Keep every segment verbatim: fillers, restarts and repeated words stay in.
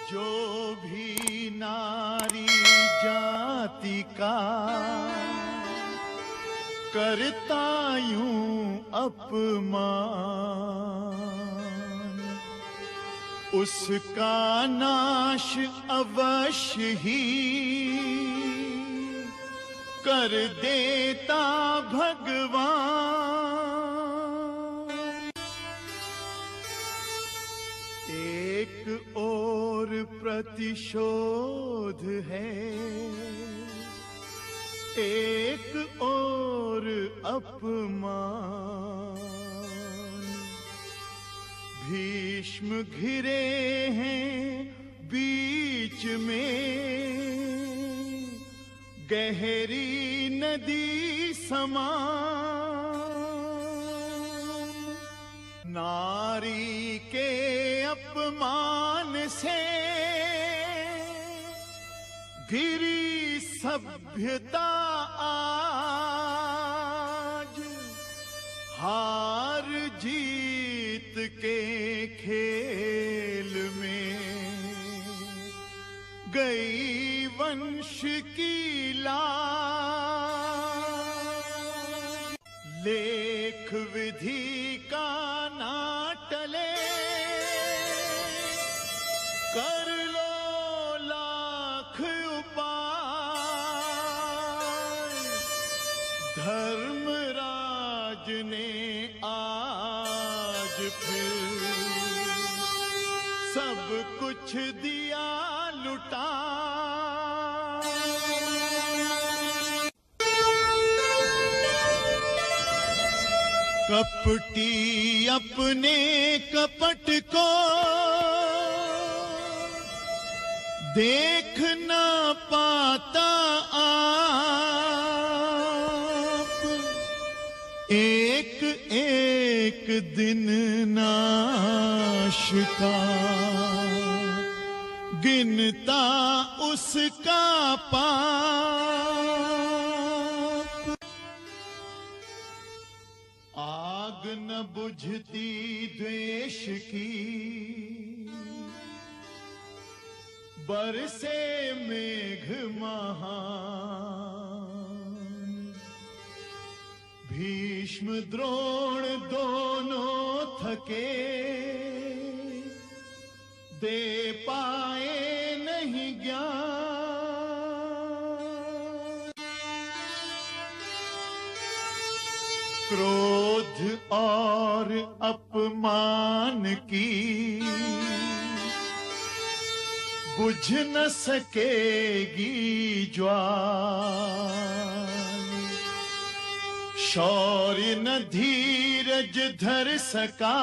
जो भी नारी जाति का करता यूं अपमान, उसका नाश अवश्य ही कर देता भगवान। एक और प्रतिशोध है, एक और अपमान। भीष्म घिरे हैं बीच में गहरी नदी समान। नारी के अपमान से घिरी सभ्यता आज हार जीत के खेल में गई वंश की लाज। लेख विधि का ना टले, कर लो लाख उपाय। धर्मराज ने आज फिर सब कुछ दिया लुटा। कपटी अपने कपट को देख न पाता आप, एक एक दिन नाश का गिनता उसका पाप। आग न बुझती द्वेष की, बरसे मेघ महान। भीष्म द्रोण दोनों थके, दे पाए नहीं ज्ञान। क्रोध और अपमान की बुझ न सकेगी ज्वाल। शौर्य न धीरज धर सका,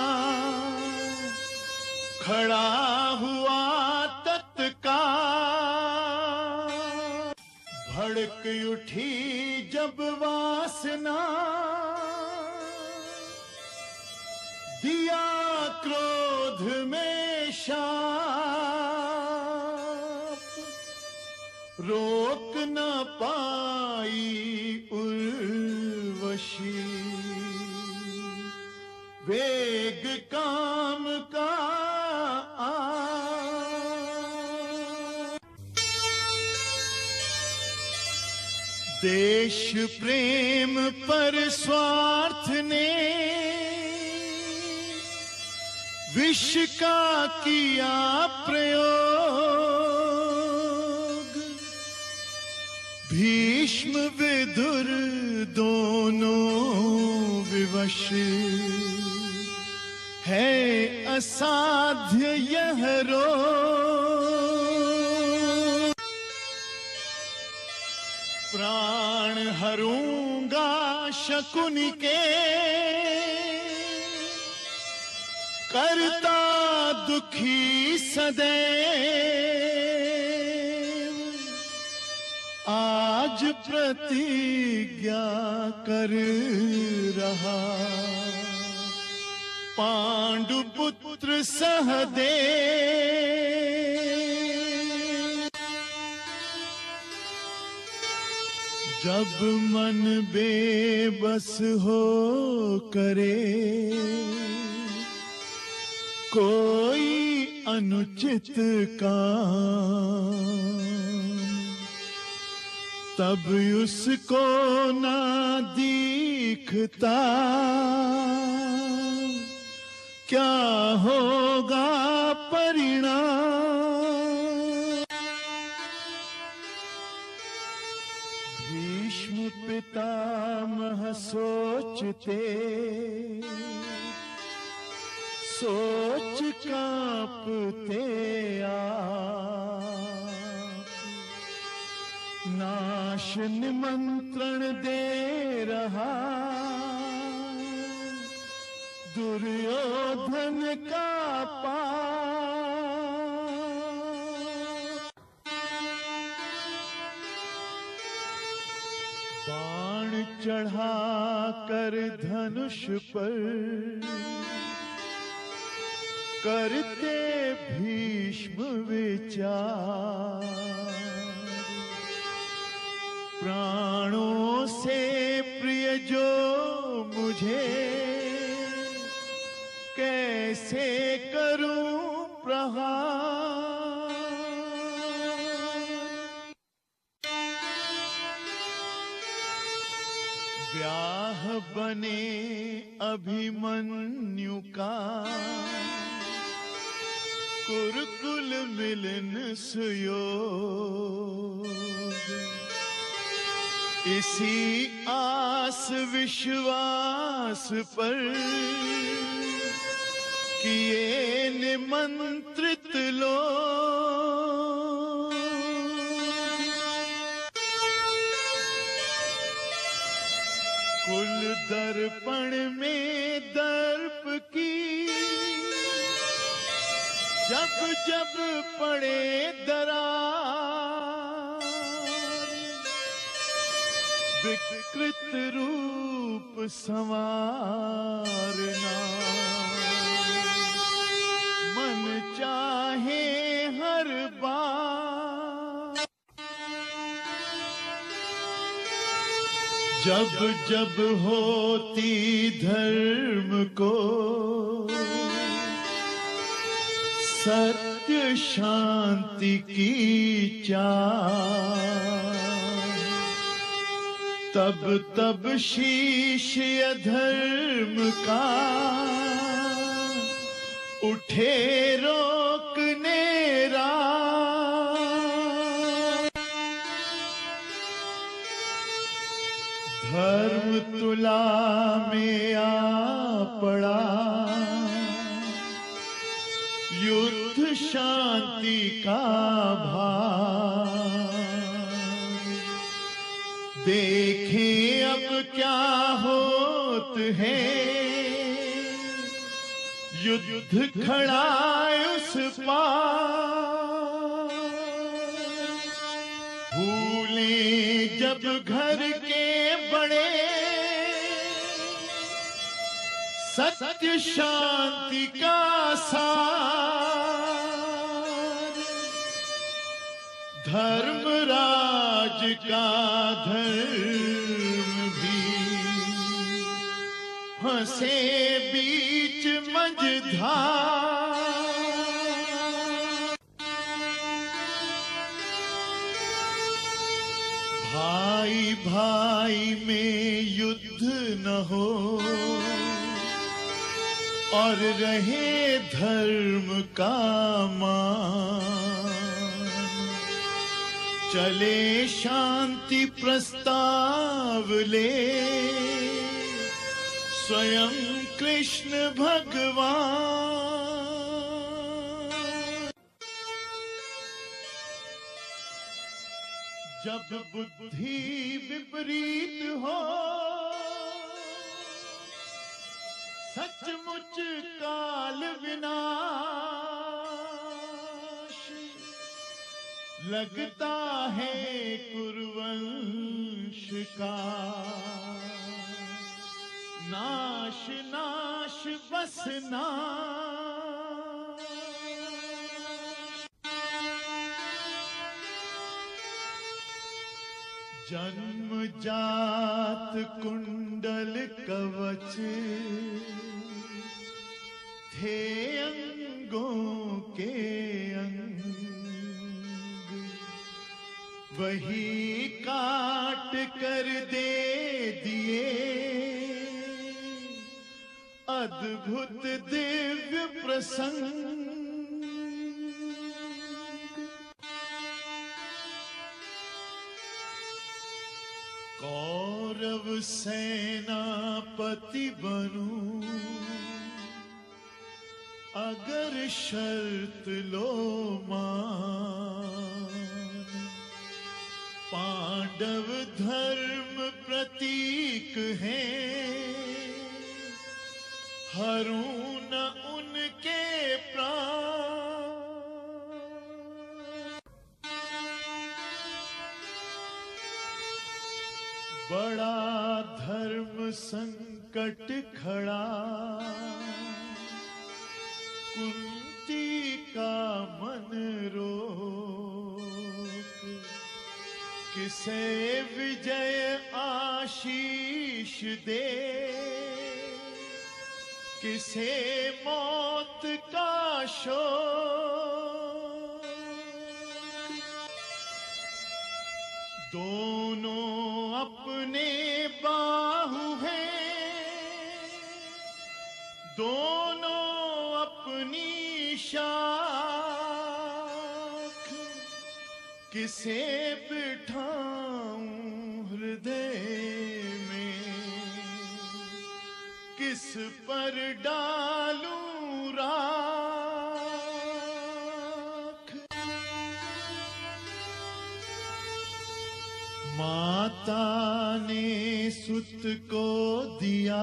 खड़ा हुआ तत्काल। भड़क उठी जब वासना, दिया क्रोध में शाप। रोक न पाई उर्वशी, वेग काम का देश प्रेम पर स्वार्थ ने विष का किया प्रयोग। भीष्म विदुर दोनों विवश, है असाध्य यह रोग। प्राण हरूंगा शकुनि के, करता दुखी सदैव। आज प्रतिज्ञा कर रहा पांडुपुत्र सहदेव। जब मन बेबस हो करे कोई अनुचित काम तब उसको ना दिखता क्या होगा परिणाम। भीष्म पितामह सोचते सोच कांपते आप, नाश निमंत्रण दे रहा दुर्योधन का पाप। बाण चढ़ा कर धनुष पर करते भीष्म विचार, प्राणों से प्रिय जो मुझे कैसे करूं प्रहार। ब्याह बने अभिमन्यु का कुरुकुल मिलन सुयोग, इसी आस विश्वास पर किए निमंत्रित लोग। कुल दर्पण में दर्प की जब जब पड़े दरार, विकृत रूप संवारना मन चाहे हर बार। जब जब होती धर्म को सत्य शांति की चाह, तब तब शीश अधर्म का उठे रोकने राह। धर्म तुला में आ पड़ा युद्ध शांति का भाव, देखें अब क्या होत है युद्ध खड़ा उस पार। भूलें जब घर के बड़े सत्य शांति का सार, धर्मराज का धर्म भी फंसे बीच मझधार। भाई भाई में युद्ध न हो और रहे धर्म का मान, चले शांति प्रस्ताव ले स्वयं कृष्ण भगवान। जब बुद्धि विपरीत हो सचमुच काल विनाश, लगता है कुरुवंश का नाश नाश बस नाश। जन्म जात कुंडल कवच थे अंगों के अंग वही काट कर दे दिए, अद्भुत दिव्य प्रसंग। कौरव सेनापति बनूं अगर शर्त लो मान, पांडव धर्म प्रतीक हैं, हरूं न उनके प्राण। बड़ा धर्म संकट खड़ा, कुंती का मन रोक, किसे विजय आशीष दे, किसे मौत का शोक। दोनों अपने बाहु हैं, दोनों अपनी शाख, किसे बिठाऊं हृदय में, किस पर डालूं राख। माता ने सुत को दिया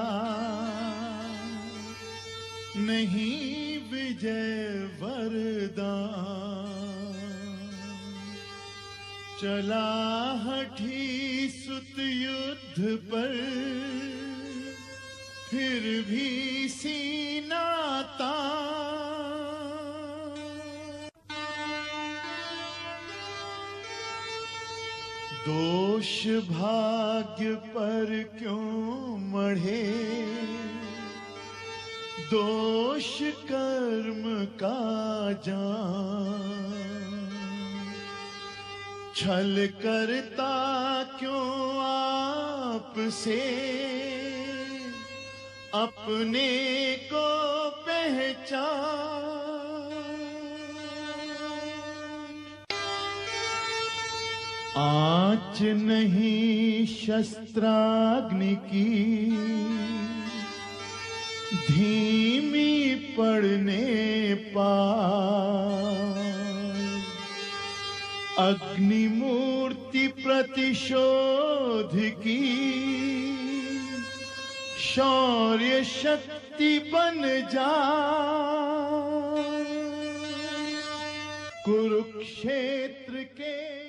नहीं विजय वरदान, चला हठी सुत युद्ध पर, फिर भी सीना तान। दोष भाग्य पर क्यों मढ़े, दोष कर्म का जान। छल करता क्यों आपसे, अपने को पहचान। आँच नहीं शस्त्राग्नि की, धीमी पड़ने पार। अग्नि मूर्ति प्रतिशोध की, शौर्य शक्ति बन जा। कुरुक्षेत्र के